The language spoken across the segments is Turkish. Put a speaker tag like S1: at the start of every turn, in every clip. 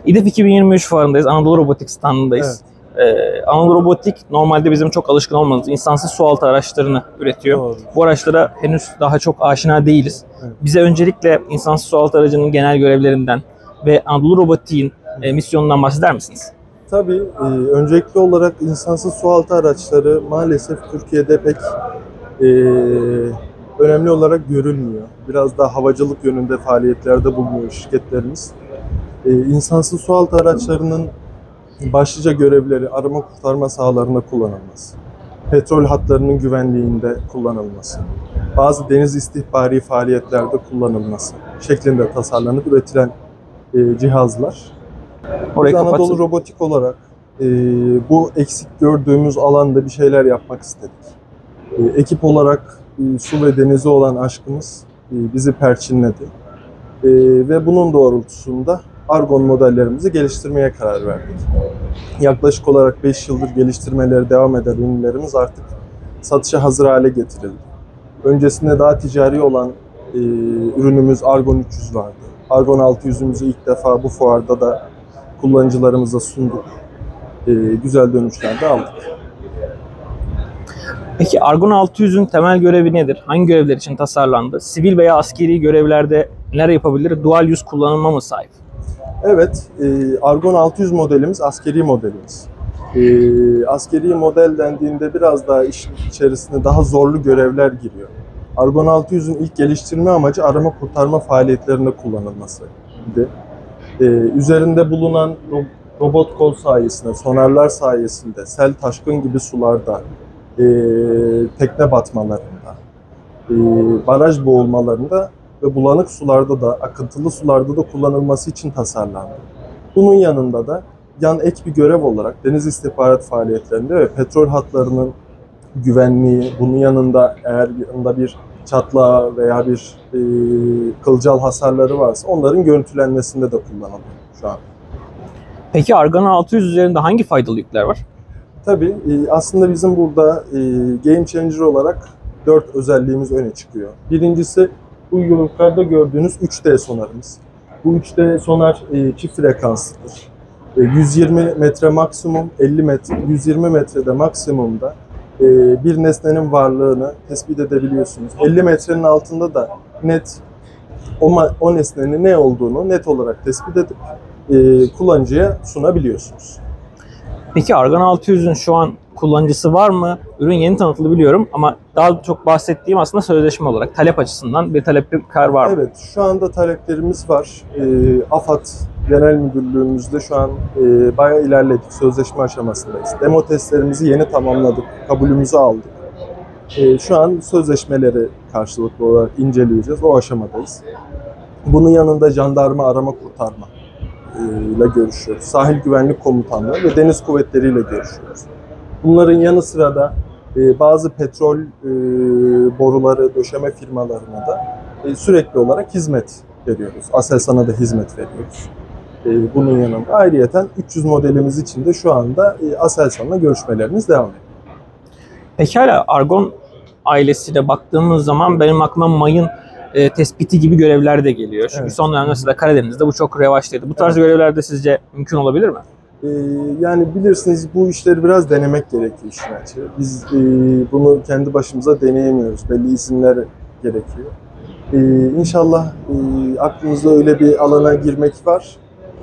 S1: İDEF 2023 fuarındayız. Anadolu Robotik standındayız. Anadolu Robotik normalde bizim çok alışkın olmadığımız insansız sualtı araçlarını üretiyor.
S2: Doğru.
S1: Bu araçlara henüz daha çok aşina değiliz.
S2: Evet.
S1: Bize öncelikle insansız sualtı aracının genel görevlerinden ve Anadolu Robotik'in misyonundan bahseder misiniz?
S2: Tabii, öncelikli olarak insansız sualtı araçları maalesef Türkiye'de pek önemli olarak görülmüyor. Biraz daha havacılık yönünde faaliyetlerde bulunuyor şirketlerimiz. İnsansız sualtı araçlarının başlıca görevleri arama kurtarma sahalarında kullanılması, petrol hatlarının güvenliğinde kullanılması, bazı deniz istihbari faaliyetlerde kullanılması şeklinde tasarlanıp üretilen cihazlar. Biz Anadolu Robotik olarak bu eksik gördüğümüz alanda bir şeyler yapmak istedik. Ekip olarak su ve denize olan aşkımız bizi perçinledi. Ve bunun doğrultusunda Argon modellerimizi geliştirmeye karar verdik. Yaklaşık olarak 5 yıldır geliştirmeleri devam eden ürünlerimiz artık satışa hazır hale getirildi. Öncesinde daha ticari olan ürünümüz Argon 300 vardı. Argon 600'ümüzü ilk defa bu fuarda da kullanıcılarımıza sunduk. Güzel dönüşler de aldık.
S1: Peki Argon 600'ün temel görevi nedir? Hangi görevler için tasarlandı? Sivil veya askeri görevlerde neler yapabilir? Dual use kullanıma mı sahip?
S2: Evet, Argon 600 modelimiz askeri modelimiz. Askeri model dendiğinde biraz daha işin içerisine daha zorlu görevler giriyor. Argon 600'ün ilk geliştirme amacı arama kurtarma faaliyetlerinde kullanılmasıydı. Üzerinde bulunan robot kol sayesinde, sonarlar sayesinde, sel taşkın gibi sularda, tekne batmalarında, baraj boğulmalarında ve bulanık sularda da, akıntılı sularda da kullanılması için tasarlandı. Bunun yanında da yan ek bir görev olarak deniz istihbarat faaliyetlerinde ve petrol hatlarının güvenliği, bunun yanında eğer yanında bir çatlağı veya bir kılcal hasarları varsa onların görüntülenmesinde de kullanılıyor şu an.
S1: Peki Argon 600 üzerinde hangi faydalı yükler var?
S2: Tabii aslında bizim burada Game Changer olarak 4 özelliğimiz öne çıkıyor. Birincisi bu yukarıda gördüğünüz 3D sonarımız. Bu 3D sonar çift frekanslıdır. 120 metre maksimum, 50 metre, 120 metrede maksimumda bir nesnenin varlığını tespit edebiliyorsunuz. 50 metrenin altında da net o nesnenin ne olduğunu net olarak tespit edip kullanıcıya sunabiliyorsunuz.
S1: Peki Argon 600'ün şu an kullanıcısı var mı? Ürün yeni tanıtıldı biliyorum ama daha çok bahsettiğim aslında sözleşme olarak talep açısından bir talepler var mı?
S2: Evet, şu anda taleplerimiz var. AFAD Genel Müdürlüğümüzde şu an bayağı ilerledik, sözleşme aşamasındayız. Demo testlerimizi yeni tamamladık, kabulümüzü aldık. Şu an sözleşmeleri karşılıklı olarak inceleyeceğiz, o aşamadayız. Bunun yanında jandarma arama kurtarma ile görüşüyoruz. Sahil Güvenlik Komutanlığı ve Deniz Kuvvetleri ile görüşüyoruz. Bunların yanı sıra da bazı petrol boruları döşeme firmalarına da sürekli olarak hizmet veriyoruz. Aselsan'a da hizmet veriyoruz. Bunun yanında ayrıyeten 300 modelimiz için de şu anda Aselsan'la görüşmelerimiz devam ediyor.
S1: Pekala Argon ailesiyle baktığımız zaman benim aklıma mayın tespiti gibi görevler de geliyor. Çünkü
S2: evet.
S1: Son dönemde mesela Karadeniz'de bu çok revaçtaydı. Bu tarz görevlerde sizce mümkün olabilir mi?
S2: Yani bilirsiniz bu işleri biraz denemek gerekiyor işin açığı. Biz bunu kendi başımıza deneyemiyoruz. Belli izinler gerekiyor. İnşallah aklımızda öyle bir alana girmek var.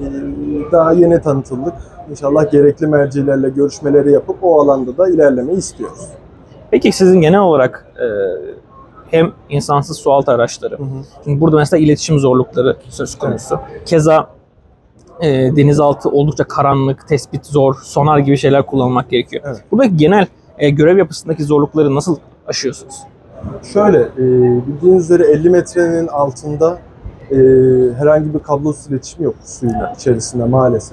S2: Daha yeni tanıtıldık. İnşallah gerekli mercilerle görüşmeleri yapıp o alanda da ilerlemeyi istiyoruz.
S1: Peki sizin genel olarak hem insansız sualtı araçları, şimdi burada mesela iletişim zorlukları söz konusu. Evet. Keza denizaltı oldukça karanlık, tespit zor, sonar gibi şeyler kullanmak gerekiyor. Evet. Buradaki genel görev yapısındaki zorlukları nasıl aşıyorsunuz?
S2: Şöyle, bildiğiniz üzere 50 metrenin altında herhangi bir kablosuz iletişim yok suyla içerisinde maalesef.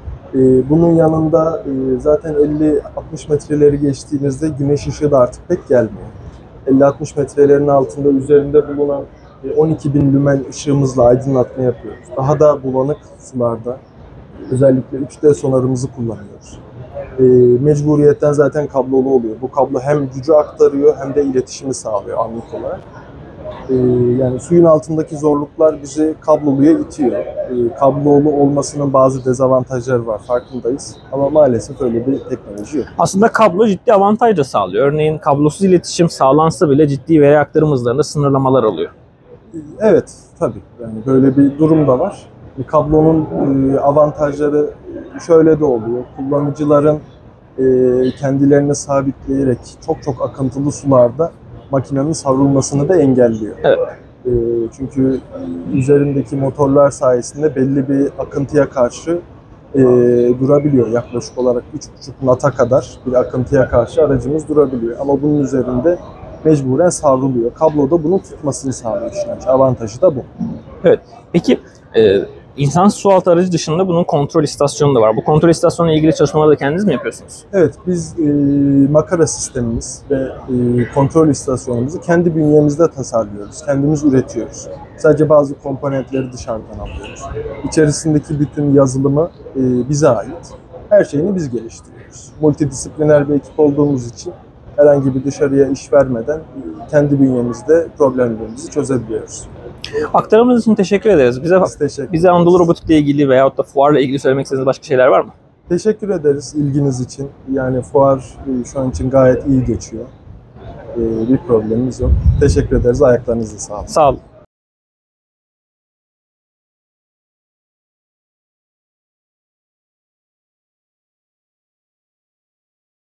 S2: Bunun yanında zaten 50-60 metreleri geçtiğimizde güneş ışığı da artık pek gelmiyor. 50-60 metrelerin altında üzerinde bulunan 12.000 lümen ışığımızla aydınlatma yapıyoruz. Daha da bulanık sularda özellikle 3D sonarımızı kullanıyoruz. Mecburiyetten zaten kablolu oluyor. Bu kablo hem gücü aktarıyor hem de iletişimi sağlıyor anlık olarak. Yani suyun altındaki zorluklar bizi kabloluya itiyor. Kablolu olmasının bazı dezavantajları var, farkındayız. Ama maalesef öyle bir teknoloji yok.
S1: Aslında kablo ciddi avantaj da sağlıyor. Örneğin kablosuz iletişim sağlansa bile ciddi veri aktarım hızlarında sınırlamalar oluyor.
S2: Evet, tabii. Yani böyle bir durum da var. Kablonun avantajları şöyle de oluyor. Kullanıcıların kendilerini sabitleyerek çok akıntılı sularda makinenin savrulmasını da engelliyor.
S1: Evet.
S2: Çünkü üzerindeki motorlar sayesinde belli bir akıntıya karşı durabiliyor. Yaklaşık olarak 3,5 nata kadar bir akıntıya karşı aracımız durabiliyor. Ama bunun üzerinde mecburen savruluyor. Kablo da bunu tutmasını sağlıyor işte. Avantajı da bu.
S1: Evet. Peki insansız sualtı aracı dışında bunun kontrol istasyonu da var. Bu kontrol istasyonuyla ilgili çalışmaları da kendiniz mi yapıyorsunuz?
S2: Evet, biz makara sistemimiz ve kontrol istasyonumuzu kendi bünyemizde tasarlıyoruz. Kendimiz üretiyoruz. Sadece bazı komponentleri dışarıdan alıyoruz. İçerisindeki bütün yazılımı bize ait. Her şeyini biz geliştiriyoruz. Multidisipliner bir ekip olduğumuz için herhangi bir dışarıya iş vermeden kendi bünyemizde problemlerimizi çözebiliyoruz.
S1: Aktarımınız için teşekkür ederiz. Bize Anadolu Robotik'le ilgili veyahut da fuarla ilgili söylemek istediğiniz başka şeyler var mı?
S2: Teşekkür ederiz ilginiz için. Yani fuar şu an için gayet iyi geçiyor. Bir problemimiz yok. Teşekkür ederiz. Ayaklarınıza sağlık.
S1: Sağ olun.